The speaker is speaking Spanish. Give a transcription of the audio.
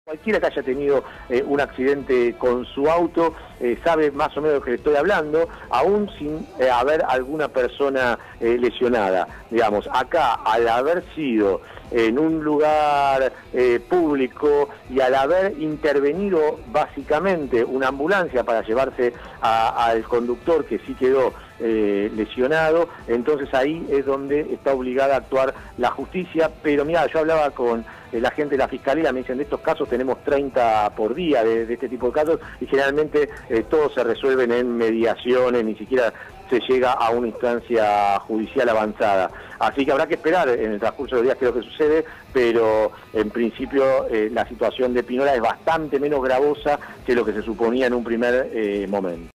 Cualquiera que haya tenido un accidente con su auto sabe más o menos de lo que le estoy hablando, aún sin haber alguna persona lesionada. Digamos, acá, al haber sido en un lugar público y al haber intervenido básicamente una ambulancia para llevarse al conductor que sí quedó lesionado, entonces ahí es donde está obligada a actuar la justicia. Pero mira, yo hablaba con la gente de la Fiscalía, me dicen, de estos casos tenemos 30 por día de este tipo de casos, y generalmente todos se resuelven en mediaciones, ni siquiera se llega a una instancia judicial avanzada. Así que habrá que esperar en el transcurso de los días qué es lo que sucede, pero en principio la situación de Pinola es bastante menos gravosa que lo que se suponía en un primer momento.